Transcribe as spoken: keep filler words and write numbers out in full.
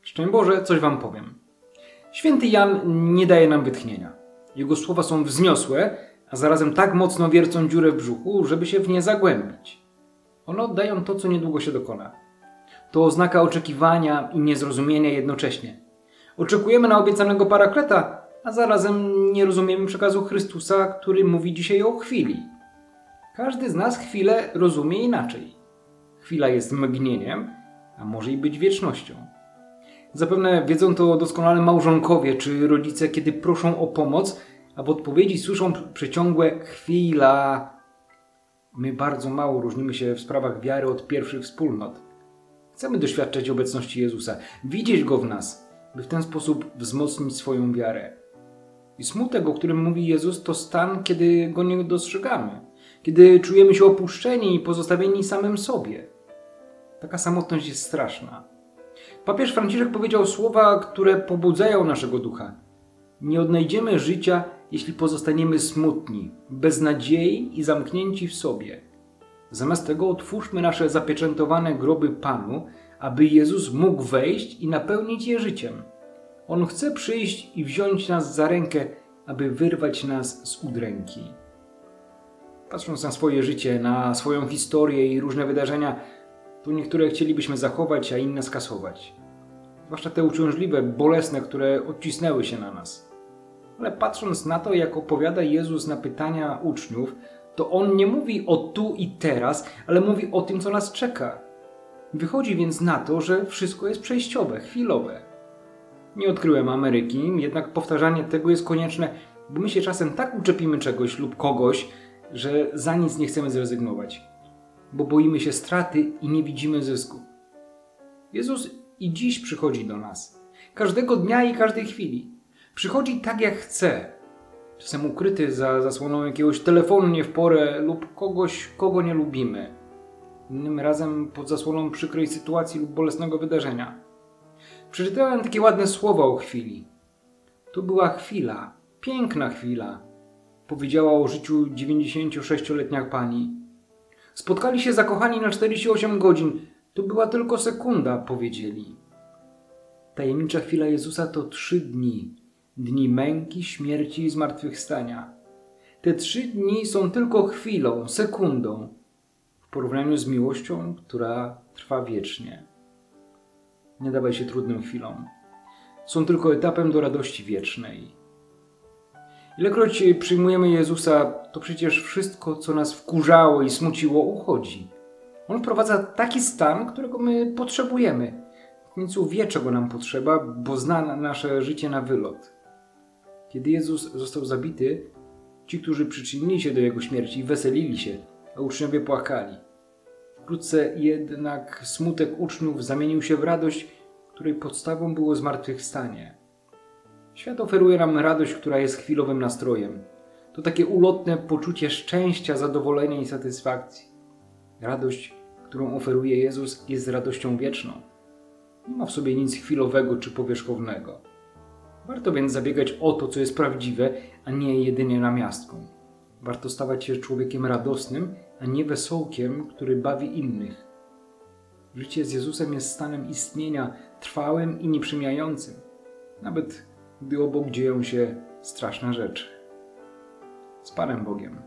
Szczęść Boże, coś wam powiem. Święty Jan nie daje nam wytchnienia. Jego słowa są wzniosłe, a zarazem tak mocno wiercą dziurę w brzuchu, żeby się w nie zagłębić. One oddają to, co niedługo się dokona. To oznaka oczekiwania i niezrozumienia jednocześnie. Oczekujemy na obiecanego Parakleta, a zarazem nie rozumiemy przekazu Chrystusa, który mówi dzisiaj o chwili. Każdy z nas chwilę rozumie inaczej. Chwila jest mgnieniem, a może i być wiecznością. Zapewne wiedzą to doskonale małżonkowie czy rodzice, kiedy proszą o pomoc, a w odpowiedzi słyszą przeciągłe chwila. My bardzo mało różnimy się w sprawach wiary od pierwszych wspólnot. Chcemy doświadczać obecności Jezusa, widzieć Go w nas, by w ten sposób wzmocnić swoją wiarę. I smutek, o którym mówi Jezus, to stan, kiedy Go nie dostrzegamy, kiedy czujemy się opuszczeni i pozostawieni samym sobie. Taka samotność jest straszna. Papież Franciszek powiedział słowa, które pobudzają naszego ducha. Nie odnajdziemy życia, jeśli pozostaniemy smutni, bez nadziei i zamknięci w sobie. Zamiast tego otwórzmy nasze zapieczętowane groby Panu, aby Jezus mógł wejść i napełnić je życiem. On chce przyjść i wziąć nas za rękę, aby wyrwać nas z udręki. Patrząc na swoje życie, na swoją historię i różne wydarzenia, to niektóre chcielibyśmy zachować, a inne skasować. Zwłaszcza te uciążliwe, bolesne, które odcisnęły się na nas. Ale patrząc na to, jak opowiada Jezus na pytania uczniów, to On nie mówi o tu i teraz, ale mówi o tym, co nas czeka. Wychodzi więc na to, że wszystko jest przejściowe, chwilowe. Nie odkryłem Ameryki, jednak powtarzanie tego jest konieczne, bo my się czasem tak uczepimy czegoś lub kogoś, że za nic nie chcemy zrezygnować, bo boimy się straty i nie widzimy zysku. Jezus i dziś przychodzi do nas. Każdego dnia i każdej chwili. Przychodzi tak, jak chce. Czasem ukryty za zasłoną jakiegoś telefonu nie w porę lub kogoś, kogo nie lubimy. Innym razem pod zasłoną przykrej sytuacji lub bolesnego wydarzenia. Przeczytałem takie ładne słowa o chwili. To była chwila, piękna chwila, powiedziała o życiu dziewięćdziesięciosześcioletnia pani. Spotkali się zakochani na czterdzieści osiem godzin. To była tylko sekunda, powiedzieli. Tajemnicza chwila Jezusa to trzy dni. Dni męki, śmierci i zmartwychwstania. Te trzy dni są tylko chwilą, sekundą w porównaniu z miłością, która trwa wiecznie. Nie dawaj się trudnym chwilom. Są tylko etapem do radości wiecznej. Ilekroć przyjmujemy Jezusa, to przecież wszystko, co nas wkurzało i smuciło, uchodzi. On wprowadza taki stan, którego my potrzebujemy. W końcu wie, czego nam potrzeba, bo zna nasze życie na wylot. Kiedy Jezus został zabity, ci, którzy przyczynili się do Jego śmierci, weselili się, a uczniowie płakali. Wkrótce jednak smutek uczniów zamienił się w radość, której podstawą było zmartwychwstanie. Świat oferuje nam radość, która jest chwilowym nastrojem. To takie ulotne poczucie szczęścia, zadowolenia i satysfakcji. Radość, którą oferuje Jezus, jest radością wieczną. Nie ma w sobie nic chwilowego czy powierzchownego. Warto więc zabiegać o to, co jest prawdziwe, a nie jedynie namiastką. Warto stawać się człowiekiem radosnym, a nie wesołkiem, który bawi innych. Życie z Jezusem jest stanem istnienia trwałym i nieprzemijającym, nawet gdy obok dzieją się straszne rzeczy. Z Panem Bogiem.